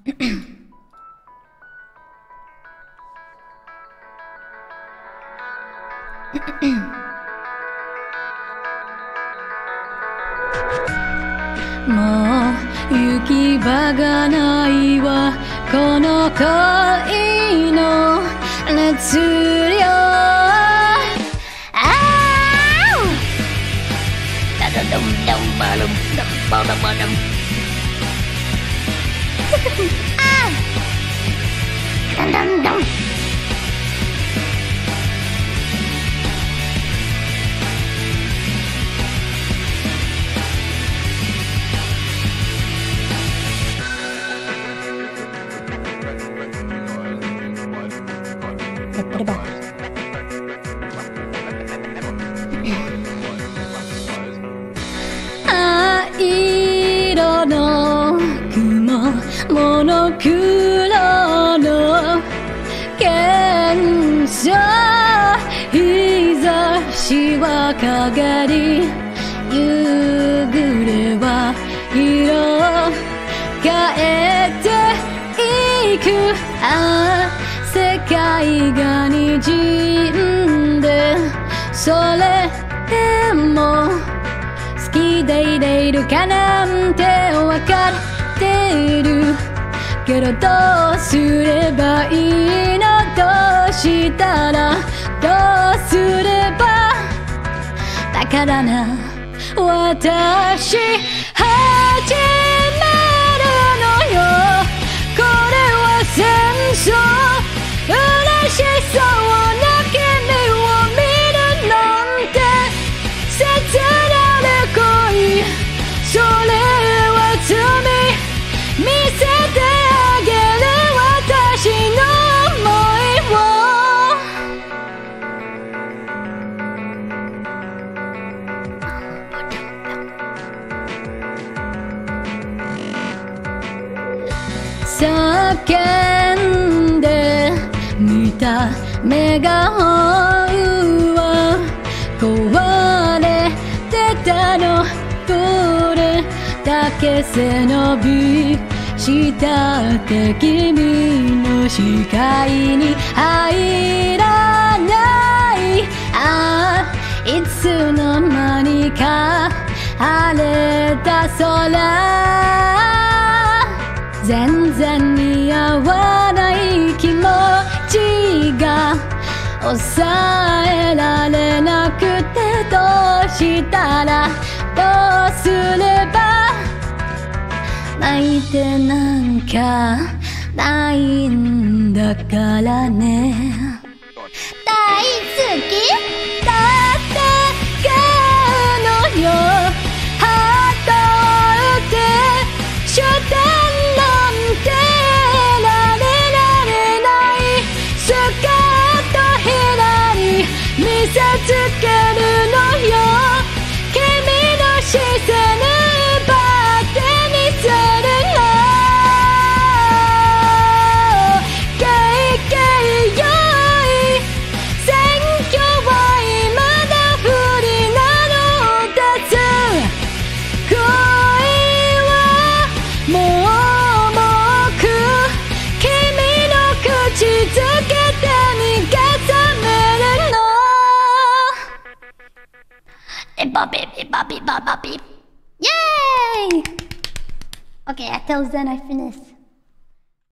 もう行き場がないわこの恋の熱量灰色の雲モノクロの幻想日差しは陰り夕暮れは色変えていく世界が滲んでそれでも好きでいれるかなんてわかっているけどどうすればいいのどうしたらどうすればだからな私始めるのよこれは戦争嬉しそうな君を見るなんて切なる恋それは罪見せてあげる私の想いを叫んで見たメガホンは壊れてたのどれだけ背伸びしたって君の視界に入らないいつの間にか晴れた空全然似合わない気持ちが抑えられなくてどうしたらどうすれば泣いてなんかないんだからね大好きだってかのよハートを打って終点なんてられないスカートひらに見せつけるのよ君の視線奪ってみせるのケイケイよい選挙は未だ不利なのです恋はもう重く君の口づけて身が覚めるのBobby. Yay! Okay, until then I finished.